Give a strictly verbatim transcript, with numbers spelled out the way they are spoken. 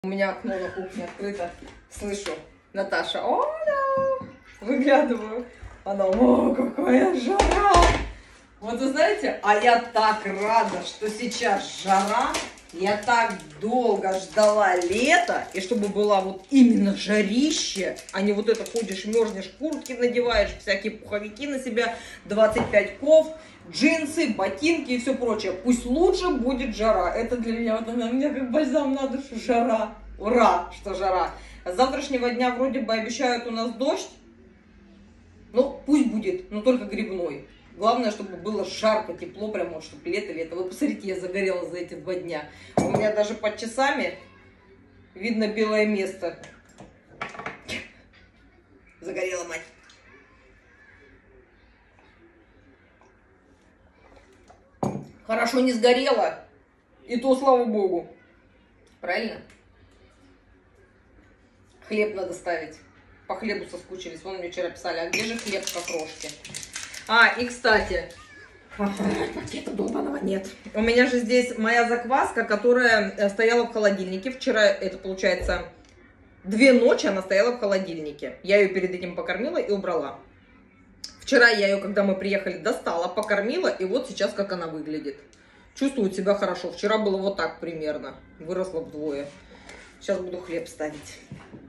У меня окно на кухне открыто. Слышу, Наташа, Оля! Выглядываю. Она, о, какая жара! Вот вы знаете, а я так рада, что сейчас жара. Я так долго ждала лета, и чтобы была вот именно жарище, а не вот это ходишь, мерзнешь, куртки надеваешь, всякие пуховики на себя, двадцать пять ков, джинсы, ботинки и все прочее. Пусть лучше будет жара. Это для меня, вот она, меня как бальзам на душу, жара. Ура, что жара. С завтрашнего дня вроде бы обещают у нас дождь. Ну, пусть будет, но только грибной. Главное, чтобы было жарко, тепло, прям вот, чтобы лето-лето. Вы посмотрите, я загорела за эти два дня. У меня даже под часами видно белое место. Загорела, мать. Хорошо не сгорела. И то, слава богу. Правильно? Хлеб надо ставить. По хлебу соскучились. Вон мне вчера писали, а где же хлеб в окрошке? А, и кстати, пакета долбаного нет. У меня же здесь моя закваска, которая стояла в холодильнике. Вчера, это получается, две ночи она стояла в холодильнике. Я ее перед этим покормила и убрала. Вчера я ее, когда мы приехали, достала, покормила, и вот сейчас как она выглядит. Чувствует себя хорошо. Вчера было вот так примерно. Выросла вдвое. Сейчас буду хлеб ставить.